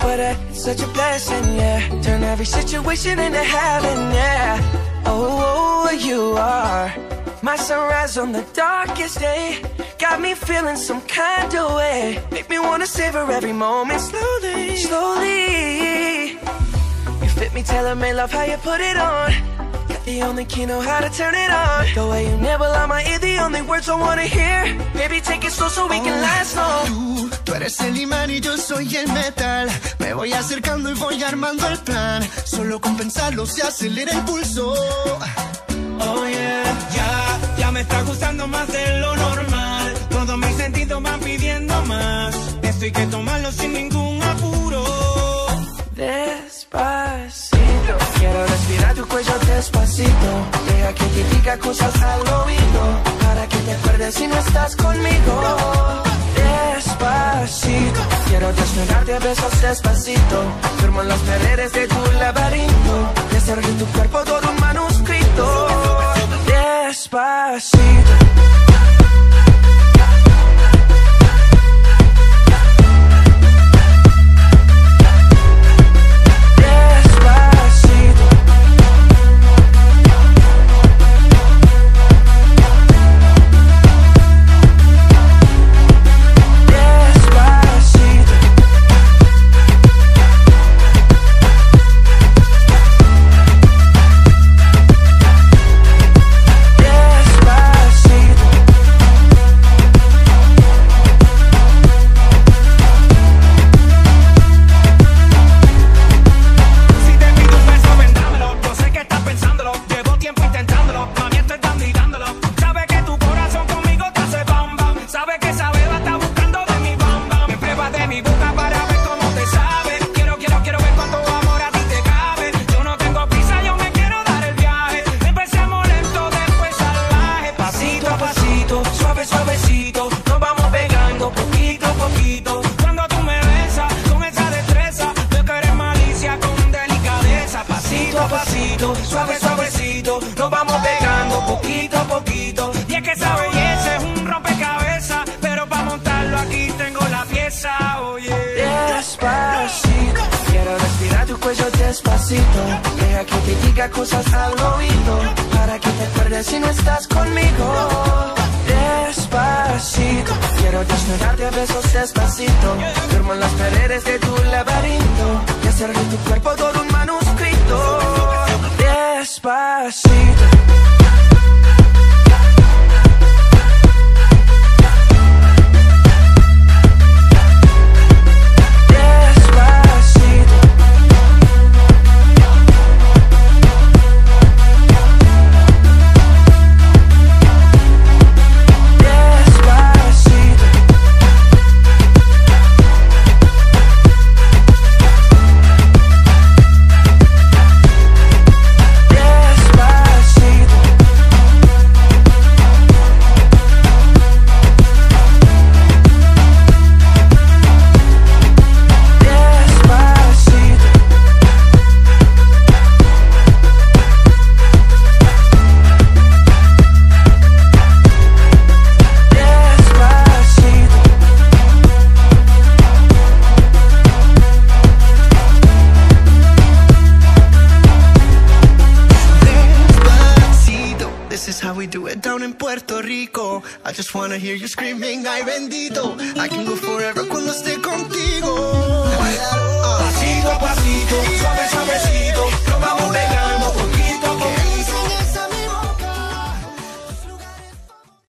for that, it's such a blessing, yeah. Turn every situation into heaven, yeah. Oh, you are my sunrise on the darkest day. Got me feeling some kind of way. Make me wanna savor every moment slowly, slowly. You fit me, tailor-made, love how you put it on. Got the only key, know how to turn it on. The way you nibble on my ear, the only words I wanna hear. Baby, take it slow so we can last long. Tú eres el imán y yo soy el metal. Me voy acercando y voy armando el plan. Solo con pensarlo se acelera el pulso. Oh yeah, ya me está gustando más de lo normal. Todos mis sentidos van pidiendo más. Esto hay que tomarlo sin ningún apuro. Despacito, quiero respirar tu cuello despacito. Deja que te diga cosas al oído, para que te acuerdes si no estás conmigo. Despacito, quiero desnudarte a besos despacito. Firmo en las paredes de tu laberinto y hacer de tu cuerpo todo un manuscrito. Despacito. Suave, suavecito, nos vamos pegando poquito a poquito. Y es que esa belleza es un rompecabezas, pero para montarlo aquí tengo la pieza, oye. Despacito, quiero respirar tu cuello despacito. Deja que te diga cosas al oído, para que te acuerdes si no estás conmigo. Despacito, quiero desnudarte a besos despacito. Firmo en las paredes de tu laberinto y hacer de tu cuerpo todo un manuscrito. Despacito. Puerto Rico, I just wanna hear you screaming, ay bendito. I can go forever cuando esté contigo.